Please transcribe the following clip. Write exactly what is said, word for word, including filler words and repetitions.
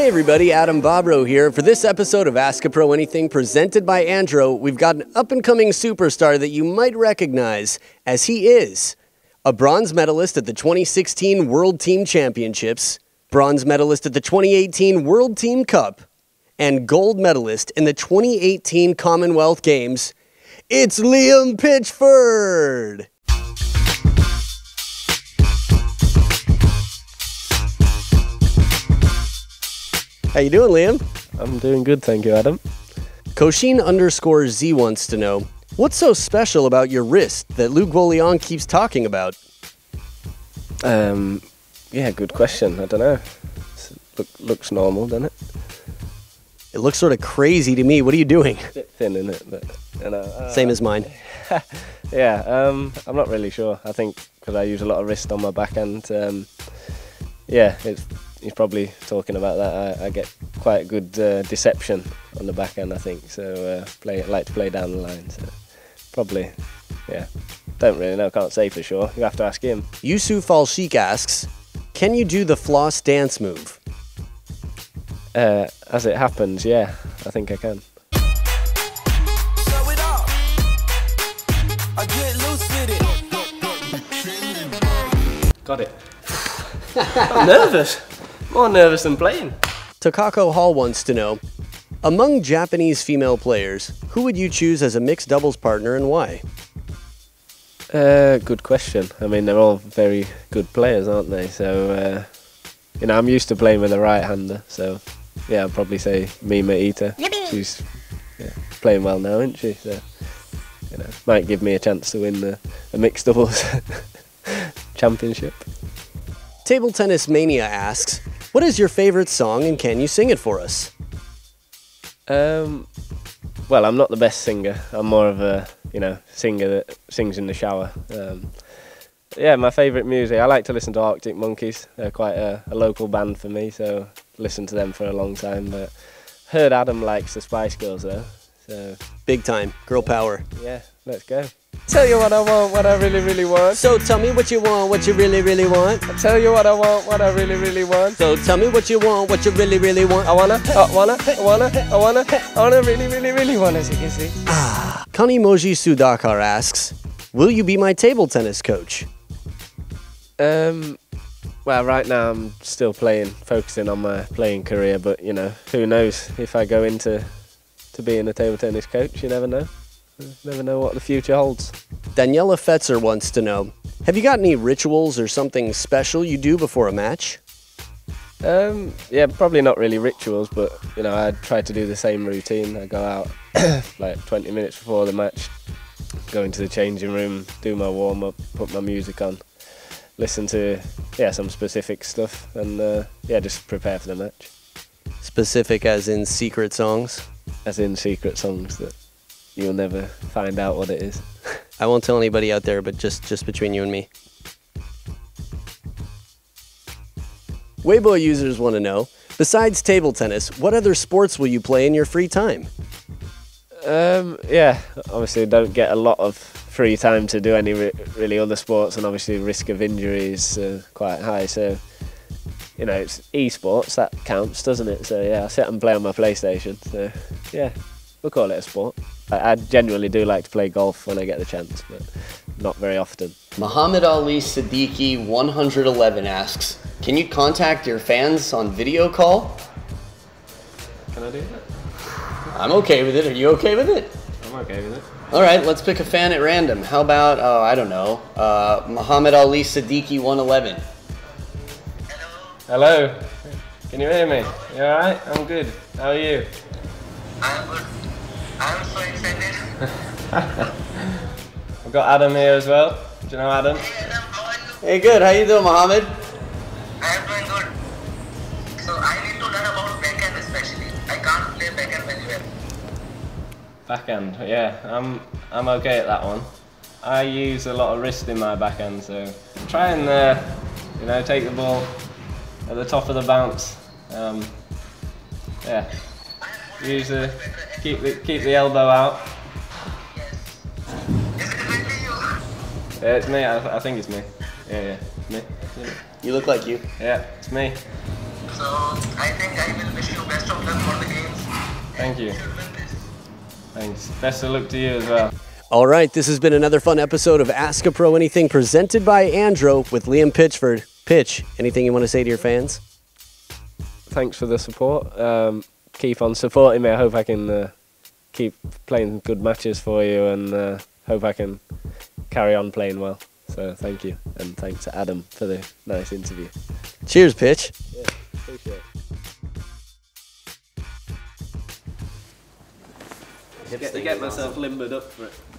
Hey everybody, Adam Bobrow here. For this episode of Ask a Pro Anything presented by Andro, we've got an up-and-coming superstar that you might recognize, as he is a bronze medalist at the twenty sixteen World Team Championships, bronze medalist at the twenty eighteen World Team Cup, and gold medalist in the twenty eighteen Commonwealth Games. It's Liam Pitchford! How you doing, Liam? I'm doing good, thank you, Adam. Koshin underscore Z wants to know, what's so special about your wrist that Luc Vollian keeps talking about? Um, yeah, good question. I don't know. Look, looks normal, doesn't it? It looks sort of crazy to me. What are you doing? A bit thin, isn't it? But, you know, uh, Same as mine. yeah, um, I'm not really sure. I think because I use a lot of wrist on my backhand. Um, yeah, it's. He's probably talking about that. I, I get quite good uh, deception on the backhand, I think. So uh, play like to play down the line. So probably, yeah. Don't really know. Can't say for sure. You have to ask him. Yusuf Falshik asks, "Can you do the floss dance move?" Uh, as it happens, yeah, I think I can. Got it. I'm nervous. More nervous than playing. Takako Hall wants to know, among Japanese female players, who would you choose as a mixed doubles partner and why? Uh, good question. I mean, they're all very good players, aren't they? So, uh, you know, I'm used to playing with a right-hander. So, yeah, I'd probably say Mima Ita. She's yeah, playing well now, isn't she? So, you know, might give me a chance to win the, the mixed doubles championship. Table Tennis Mania asks, what is your favorite song and can you sing it for us? Um, well, I'm not the best singer. I'm more of a, you know, singer that sings in the shower. Um, yeah, my favourite music, I like to listen to Arctic Monkeys. They're quite a, a local band for me, so listened to them for a long time. But heard Adam likes the Spice Girls though. So big time, girl power. Yeah, let's go. Tell you what I want, what I really, really want. So tell me what you want, what you really, really want. I'll tell you what I want, what I really, really want. So tell me what you want, what you really, really want. I wanna, I wanna, I wanna, I wanna, I wanna really, really, really want, as you can see. Ah. Kanimoji Sudakar asks, will you be my table tennis coach? Um, well, right now I'm still playing, focusing on my playing career, but you know, who knows if I go into to being a table tennis coach, you never know. Never know what the future holds. Daniela Fetzer wants to know, have you got any rituals or something special you do before a match? Um, yeah, probably not really rituals, but you know, I try to do the same routine. I go out like twenty minutes before the match, go into the changing room, do my warm-up, put my music on, listen to yeah some specific stuff, and uh, yeah, just prepare for the match. Specific as in secret songs? As in secret songs that you'll never find out what it is. I won't tell anybody out there, but just, just between you and me. Weibo users want to know, besides table tennis, what other sports will you play in your free time? Um, yeah, obviously don't get a lot of free time to do any re really other sports, and obviously risk of injury is uh, quite high, so you know, it's esports, that counts, doesn't it? So yeah, I sit and play on my PlayStation, so yeah, we'll call it a sport. I, I genuinely do like to play golf when I get the chance, but not very often. Muhammad Ali Siddiqui one eleven asks, can you contact your fans on video call? Can I do that? I'm okay with it. Are you okay with it? I'm okay with it. All right, let's pick a fan at random. How about, oh, I don't know, uh, Muhammad Ali Siddiqui one eleven. Hello. Can you hear me? You alright? I'm good. How are you? I'm good. I'm so excited. I've got Adam here as well. Do you know Adam? Hey Adam, how are you? Hey, good. How you doing, Muhammad? I'm doing good. So I need to learn about backhand especially. I can't play backhand very well. Backhand, yeah. I'm I'm okay at that one. I use a lot of wrist in my backhand, so try and uh, you know, take the ball at the top of the bounce. Um, yeah. Use the keep the keep the elbow out. Is it really you? Yeah, it's me. I, I think it's me. Yeah, yeah, it's me. You look like you. Yeah, it's me. So I think I will wish you best of luck for the games. Thank you. You should win this. Thanks. Best of luck to you as well. All right, this has been another fun episode of Ask a Pro Anything presented by Andro with Liam Pitchford. Pitch, anything you want to say to your fans? Thanks for the support. Um, keep on supporting me. I hope I can uh, keep playing good matches for you, and uh, hope I can carry on playing well. So thank you, and thanks to Adam for the nice interview. Cheers, Pitch. Yeah, appreciate it. Get, to get myself limbered up for it.